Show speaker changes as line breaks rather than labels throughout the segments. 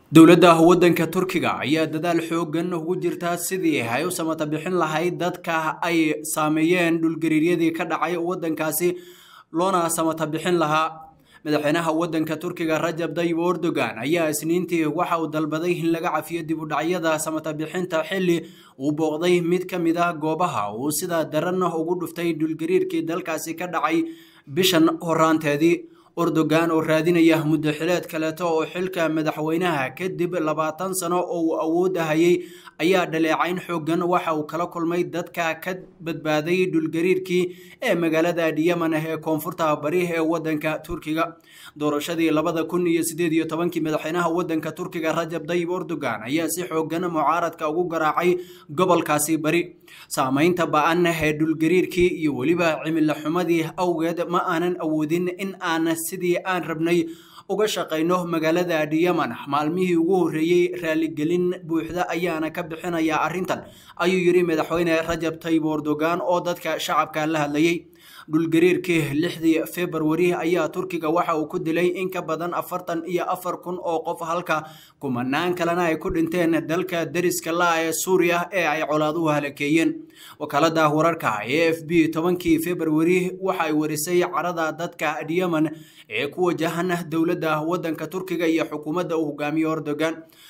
dowladda waddanka Turkiga ayaa dadaal xoogan ugu jirta sidii ay u samata bixin lahayd dadka ay saameeyeen dhulgariiryadii ka dhacay waddankaasi loona samata bixin lahaa madaxweynaha waddanka Turkiga Rajab Tayyip Erdogan ayaa isniintii waxa uu dalbaday in laga cafiyo dib u dhacyada samata bixinta xilli uu booqday mid ka mid ah goobaha uu sida daran ugu dhuftay dhulgariirkii dalkaasi ka dhacay bishan horaanteedii Erdogan oo raadinaya muddo xileed kaleeto oo xilka madaxweynaha kadib 20 sano oo uu awood hayay ayaa dhaleecayn xoogan waxa uu kala kulmay dadka ka badbaaday dhulgariirkii ee magaalada Yemen ee koonfurta bari ee waddanka Turkiga doorashadii 2018 madaxweynaha waddanka Turkiga Rajab Tayyip Erdogan ayaa si xoogan mucaaradka ugu garaacay gobolkaasi bari saameynta ba'an ee dhulgariirkii iyo waliba cimilo xumadii awgeed ma aanan awoodin in aan sidii aan rabnay uga shaqeyno magaalada Yemen maalmihii ugu horeeyay raaligelin buuxda ayaana ka bixinaya arrintan ayuu yiri madaxweyne Rajab Tayyip Erdogan oo dadka shacabka la hadlayay dhulgariirkii 6 February ayaa Turkiga waxa uu ku dilay in ka badan 44,000 oo qof halka kumanaan kalena ay ku dhinteen dalka dariska la ee Suuriya ee ay colaaduhu halakeeyeen wakaalada wararka AFP 10 February waxa ay warisay carada dadka Yemen ee ku wajahan dowladda waddanka Turkiga iyo xukuumadda uu hogaamiyo Erdogan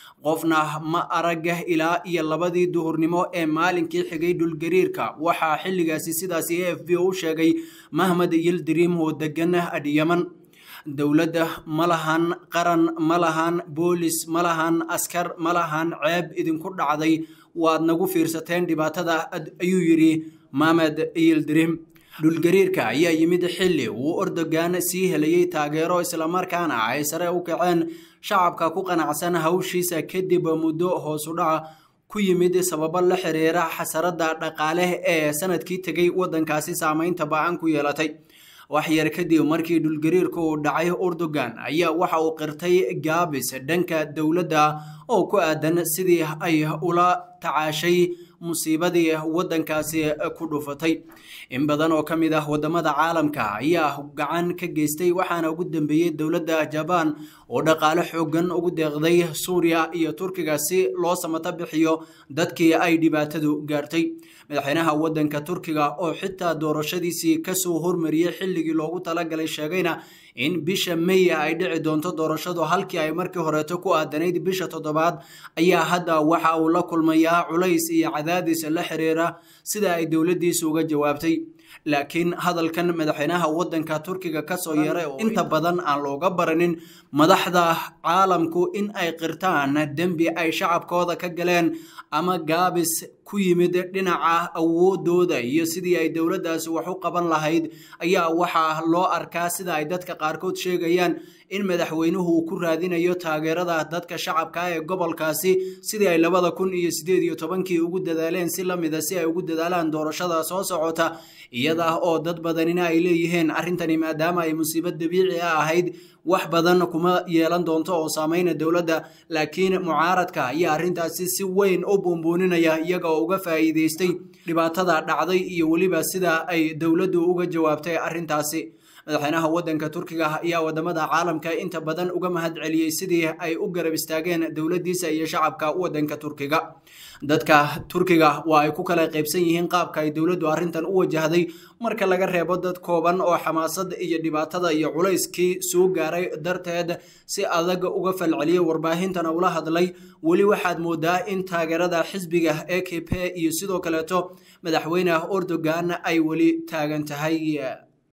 qofna ma araga ilaa iyo 2 duhurnimo ee maalinkii xigay dhulgariirka waxa xilligaasi sidaas AFP uu sheegay Mahmoud Yildirim oo degan Yemen dowladda malahan qaran malahan boolis malahan askar malahan ceeb idinku dhacday waad nagu fiirsateen dhibaatada ayuu yiri Mahmoud Yildirim dhulgariirka ayaa yimid xilli uu Erdogan sii helayay taageero isla markaana ay sare u kaceen shacabka ku qanacsan hawshiisa kadib muddo hoos u dhaca ku yimid sabab la xiriira xasarada dhaqaale ee sanadkii tagay waddankaasi saameynta ba'an ku yeelatay wax yar kadib markii dhulgariirku uu dhacay Erdogan ayaa waxa uu qirtay gaabis dhanka dowladda oo ku aadan sidii ay ula tacaashay musiibadii waddankaasi ku dhufatay in badan oo kamid ah wadamada caalamka ayaa gacan ka geystay waxaana ugu dambeeyay dowladda Japan oo dhaqaale xoogan ugu deeqday Suuriya iyo Turkiga si loo samata bixiyo dadkii ay dhibaatadu gaartay madaxweynaha waddanka Turkiga oo xitaa doorashadiisii ka soo hormariyay xilligii loogu talagalay sheegayna in bisha May ay dhici doonto doorashadu halkii ay markii horeeto ku aadanayd bisha 7 ayaa hadda waxa uu la kulmayaa culays iyo cadaadis la xiriira sida ay dowladdiisu uga jawaabtay laakiin hadalkan madaxweynaha waddanka Turkiga ka soo yeeray oo inta badan aan looga baranin madaxda caalamku in ay qirtaan dambi ay shacabkooda ka galeen ama gaabis ku yimid dhinaca awoodooda iyo sidii ay dowladdaasi wax u qaban lahayd ayaa waxa loo arkaa sida ay dadka qaarkood sheegayaan in madaxweynuhu ku raadinayo taageerada dadka shacabka ee gobolkaasi sidii ay 2018 ugu dadaaleen si la mid ah si ay ugu dadaalaan doorashada soo socota iyada oo dad badanina ay leeyihiin arrintani maadaama ay musiibad dabiici ah ahayd wax badan kuma yeelan doonto oo saameeyna dowladda laakiin mucaaradka ayaa arrintaasi si weyn u buunbuuninaya iyaga oo uga faa'iideystay dhibaatada dhacday iyo waliba sida ay dowladdu uga jawaabtay arrintaasi madaxweynaha waddanka Turkiga ayaa wadamada caalamka inta badan uga mahad celiyay sidii ay u garab istaageen dowladdiisa iyo shacabka waddanka Turkiga dadka Turkiga waa ay ku kala qaybsan yihiin qaabka ay dowladdu arrintan u wajahday marka laga reebo dad kooban oo xamaasad iyo dhibaatada iyo culayskii soo gaaray darteed si adag uga falceliyay warbaahintan ula hadlay wali waxaad moodaa in taageerada xisbiga AKP iyo sidoo kaleeto madaxweynaha Erdogan ay wali taagan tahay